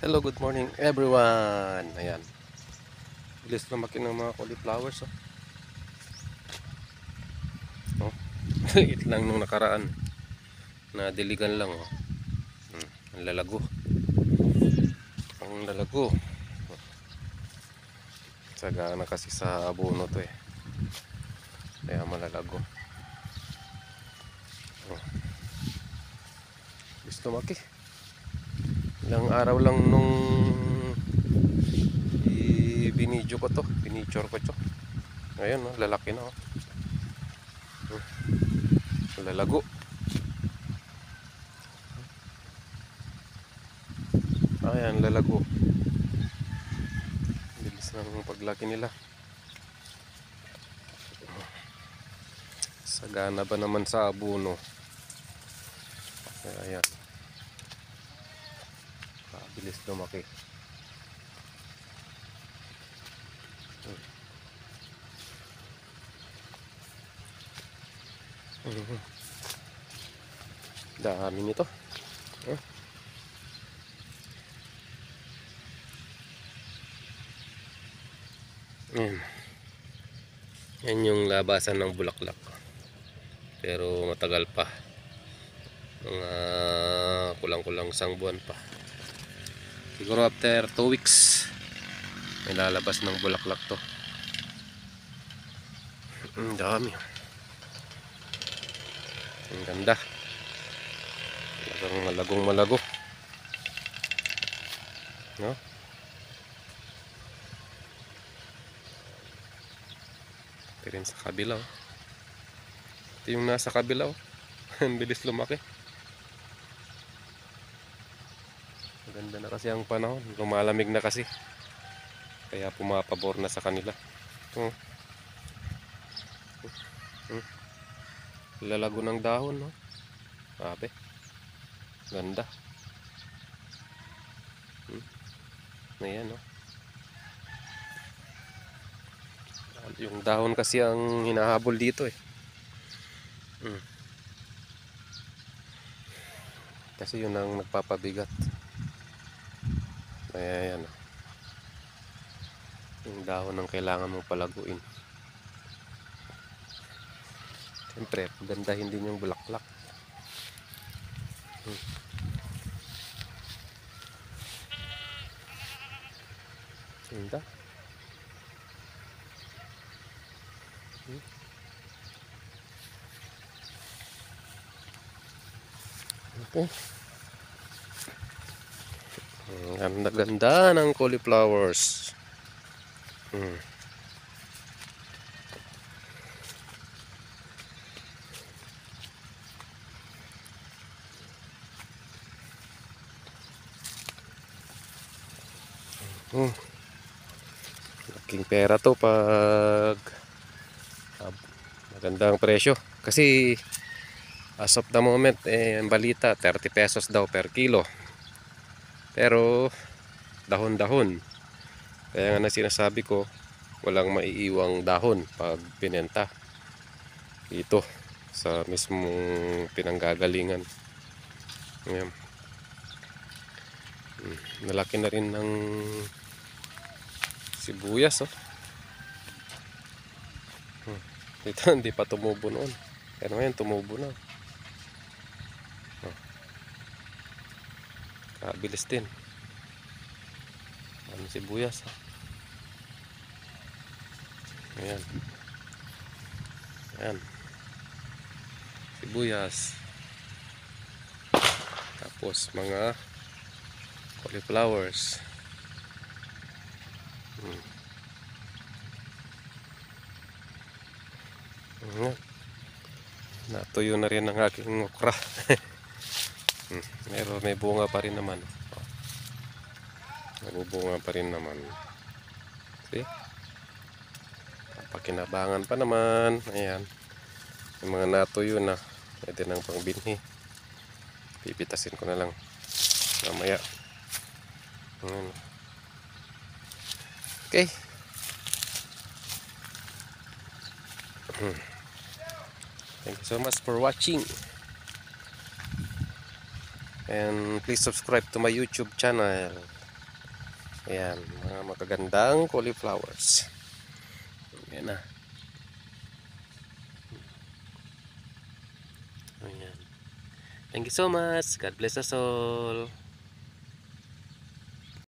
Hello, good morning everyone. Ayan. Bilis lumaki ng mga cauliflowers. Oh. It lang nung nakaraan. Nadiligan lang. Oh. Ang lalago. Ang lalago. Sagana kasi sa abono to eh. Kaya malalago. Oh. Bilis lumaki. Ilang araw lang nung binidyo ko to. Pinicture ko to. Ngayon, oh, lalaki na. Oh. Lalago. Ayan, lalago. Bilis ng paglaki nila. Sagana ba naman sa abono? Ayan. Bilis lumaki. Dami nito. Ayan. Yan yung labasan ng bulaklak. Pero matagal pa. Mga kulang-kulang isang buwan pa. Siguro after 2 weeks may lalabas ng bulaklak to. Ang dami. Ang ganda. Talagang malagong malago. No? Ito rin sa kabila. Oh. Ito yung nasa kabila. Oh. Ang bilis lumaki. Maganda na kasi ang panahon. Lumalamig na kasi. Kaya pumapabor na sa kanila. Oh. Lalago ng dahon. No? Sabi. Ganda. Ayan. No? Yung dahon kasi ang hinahabol dito eh. Kasi yun ang nagpapabigat. Kaya yan. Yung dahon ang kailangan mong palaguin. Siyempre, pagandahin din yung bulaklak. Ganda. Okay. Ang ganda ng cauliflowers. Laking pera to pag magandang presyo. Kasi as of the moment, ang balita 30 pesos daw per kilo. Pero dahon-dahon. Kaya nga na sinasabi ko, walang maiiwang dahon pag pinenta dito sa mismong pinanggagalingan. Ayan. Nalaki na rin ng sibuyas. Oh. Dito hindi pa tumubo noon. Pero ngayon tumubo na. Oh. Kabilis din. Ano sibuyas. Oh. Ayan. Ayan. Sibuyas. Tapos mga cauliflowers. Natuyo na rin ang aking okra. Pero may bunga pa rin naman. Nabubunga pa rin naman. See? Pakinabangan pa naman. Ayan. Yung mga natuyo na. Pwede nang pangbinhi. Pipitasin ko na lang. Mamaya. Ayan. Okay. Thank you so much for watching. And please subscribe to my YouTube channel. Ayan, mga magagandang cauliflowers. Ayan na. Ayan. Thank you so much. God bless us all.